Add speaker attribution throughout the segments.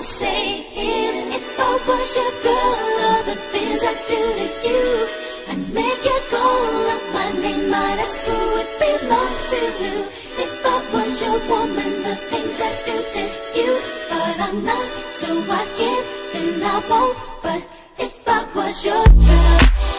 Speaker 1: to say is, if I was your girl, all the things I do to you, I'd make you go up my name, might ask who it belongs to. If I was your woman, the things I do to you, but I'm not, so I can't and I won't. But if I was your girl,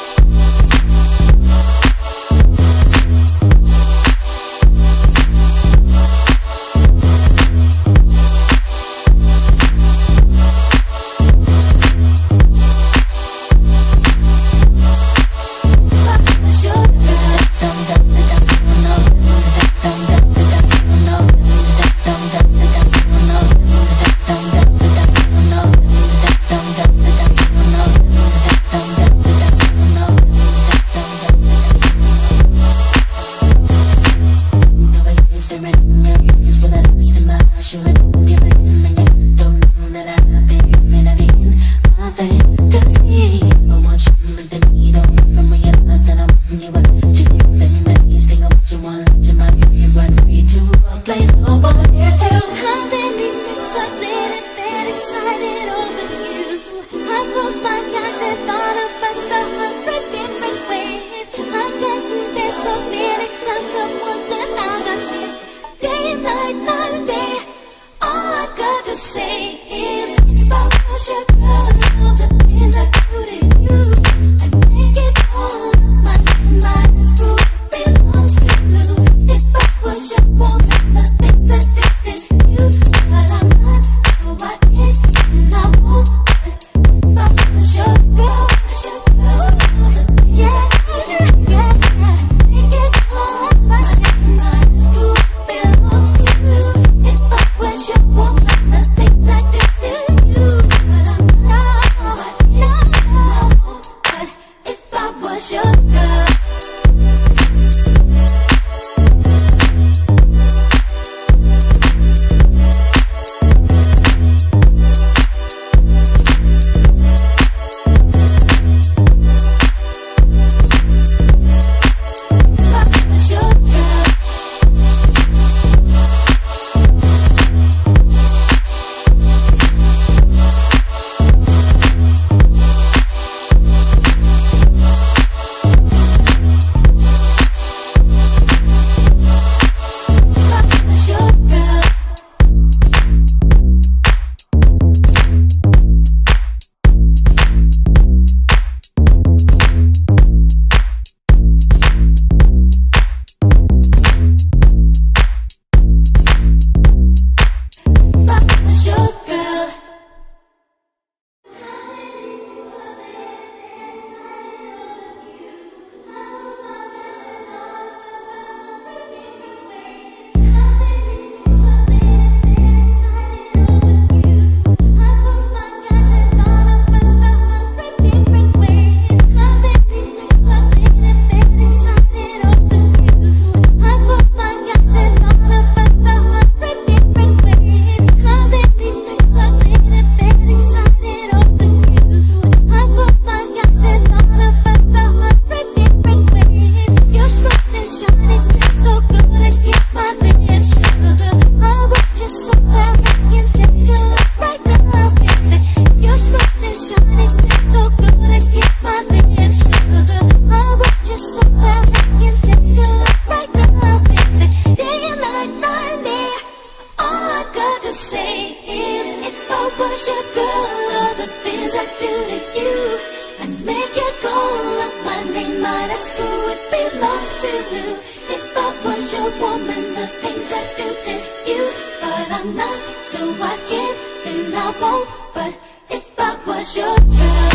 Speaker 1: if I was your woman, the things I do to you, but I'm not, so I can't and I won't. But if I was your girl,